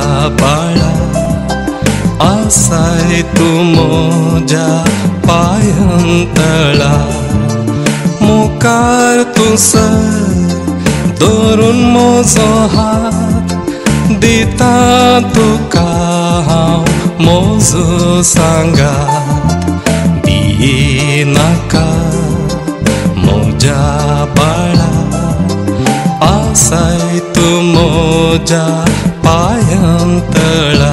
बाळा आसाय तू मोजा पायंतळा मुखार तुसर दवरून म्हजो हात दिता तुका हांव म्हजो सांगात भियेनाका म्हज्या बाळा आसाय तू म्हज्या पायंतळा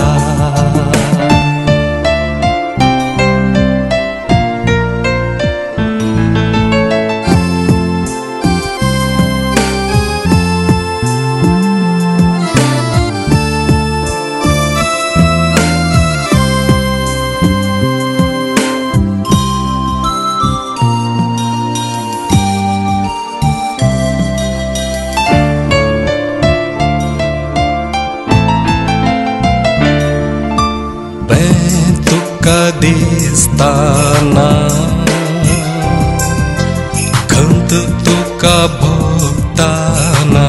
दिसताना खंत तुका भोगताना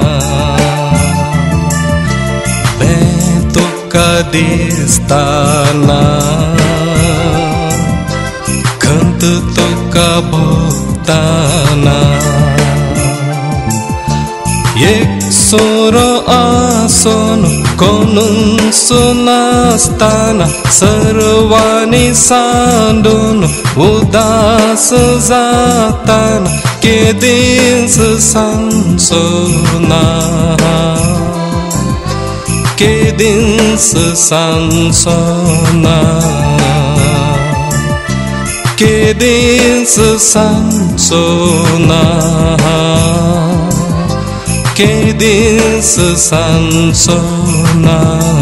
तुका दिसताना खंत तुका भोगताना एक सोरो आसन कोणून सुनासताना सर्वांनी सांडून उदास जाताना केदीस सांसोना केदीस सांसोना केदीस सांसोना केदीस सांसोना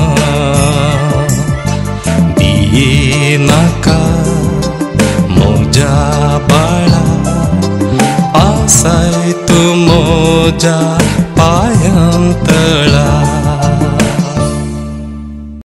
भियेनाका म्हज्या बाळा आसाय तू म्हज्या पायंतळा